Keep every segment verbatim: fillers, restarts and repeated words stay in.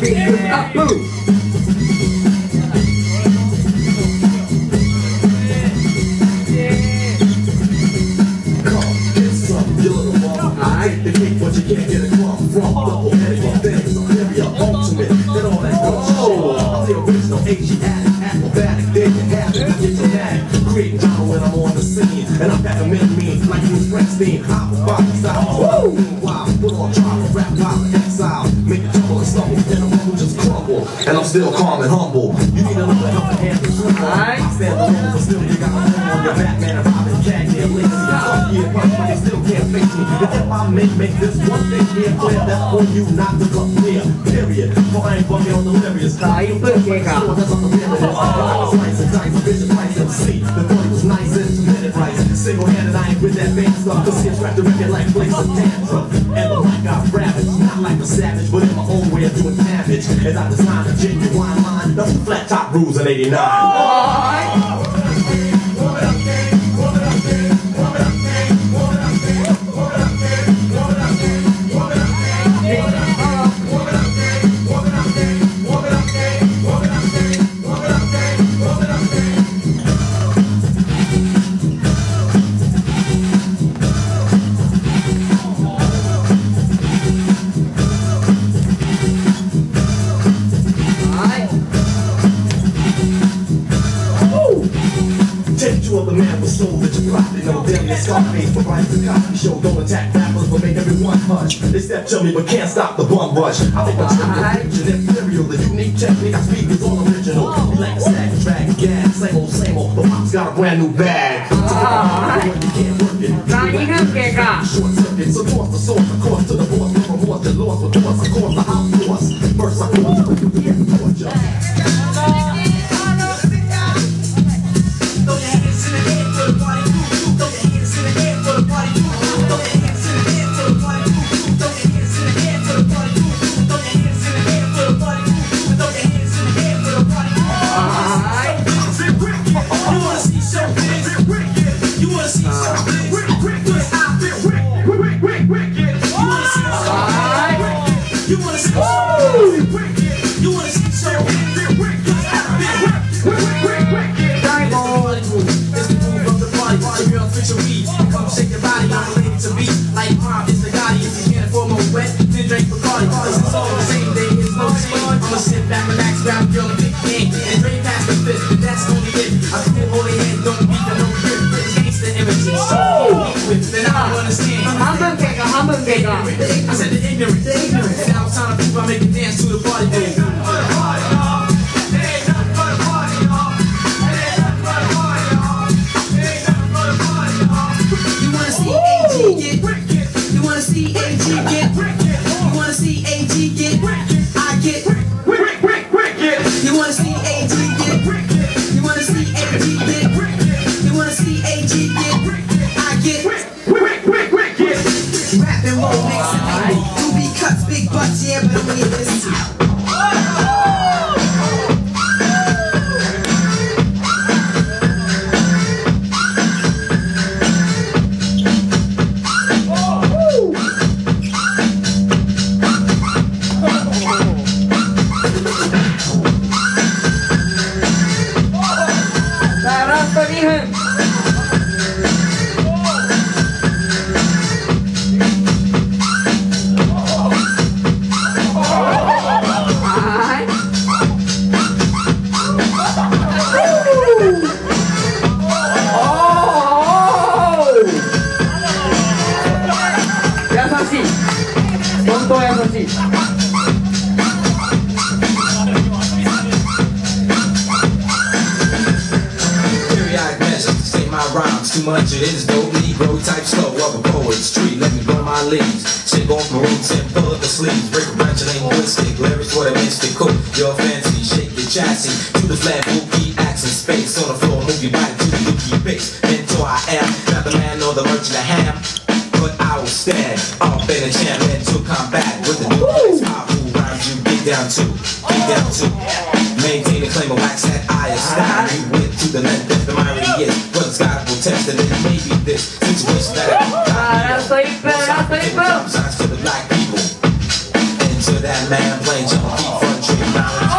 The cake, but you can't get a crumb from double headed for things. Superior, ultimate, and all that good show. I'm the original Asiatic, acrobatic, there you have it. I get your mag, create drama when I'm on the scene, and I'm back to men mean like Bruce Springsteen. Hop body style, woo! Meanwhile, put on trial, rap pop, exile, make it tumble and stumble, and I'm gonna just crumble, and I'm still calm and humble. You need a little help to handle the I stand alone, but still you got a home on your Batman and Robin, Cagney, and Lacey. Some year punch, but they still can't face me. And if I make make this one thing here clear, that's for you not to come near. Period. For I ain't bugging on delirious. I ain't looking at it. That's on the minute. Slice and dice, a bitch and price M C. The body was nice and two minute rice. Single-handed, I ain't with that band stuff. Cause here's strapped to record like place of tantrum. And the mic got ravaged, not like a savage, but in my own way of doing damage. As I design a genuine line, that's the flat top rules in eighty-nine. Oh! Of the man with soul that you probably know. Damn, Scarface for Brian the Cosby Show. Don't attack rappers, but make everyone hush. They step to me, but can't stop the bum rush. I think I'm tripping, imperial, the unique technique I speak is all original. You like a snack, drag, gag, same old, same old. But Pop's got a brand new bag. You can't work it. Short circuit, so toss the source, of course, to the boss. No remorse, the loss, of course, of course, the house force. First, I call you, yeah, torture. I said the ignorant, the ignorant. Now it's time to prove I make a dance to the party day. You wanna see A G get? You wanna see A G get? You wanna see A G get? I get. You wanna see A G get? You wanna see A G get? You wanna see A G get? I get. Rap and roll mix and mingle. Two beat cuts, big butts, yeah, but I'm gonna get this too. Too much it is dope, Negro type slow up a poet's tree. Let me blow my leaves. Shake off maroon tip, pull up the sleeves. Break a branch and linguistic. Lyrics for the mystic cool. You're fancy, shake your chassis. To the flat bookie, accent space. On the floor, move your body to the dookie base. Mentor I am, not the man or the merchant of ham. But I will stand up in a champ to combat with the new powerful rhymes you get down to. Get down to. Maintain a claim of wax that I style you with to the length that the irony is. But it's God will test it, and maybe this situation that I got signs to the black people. And to that man playing jump, keep front balance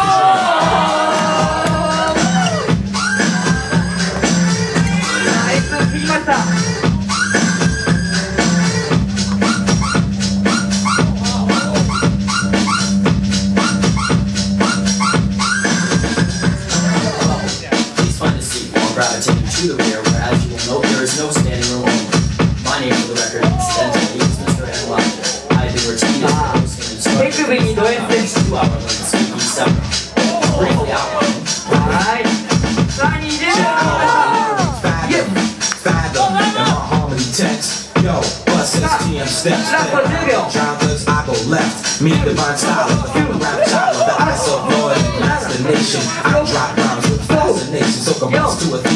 Please find a seat while gravitating to the rear, where as you will note there is no standing room only. My name for the record, incidentally, is Mister Anwar. I have been routine as the host and instructor for the next two hour limit speaking seminar. Briefly outlining. Alright. Fathom and my harmony text. Yo, bus says T M steps. Childless, I go left. Me, divine style, the rap child of the ice of Lord and master nation. I drop rhymes with fascination, so come to a